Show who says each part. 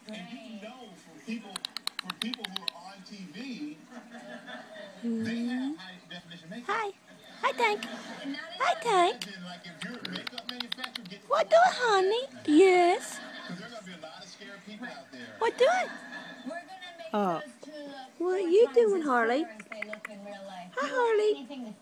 Speaker 1: you know, for people who are on TV, they have high definition makeup.
Speaker 2: Hi. Hi, Tank. Hi, Tank.
Speaker 1: Like if your makeup manufacturer gets
Speaker 2: What doing, honey? Yes.
Speaker 1: Because there's gonna be a lot of scared people out there.
Speaker 2: What doing? Oh. What are you doing, Harley? Hi, Harley.